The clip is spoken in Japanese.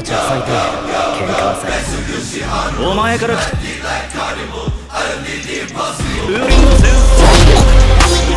たちは最低喧嘩は最低。お前から来たウーリングセンス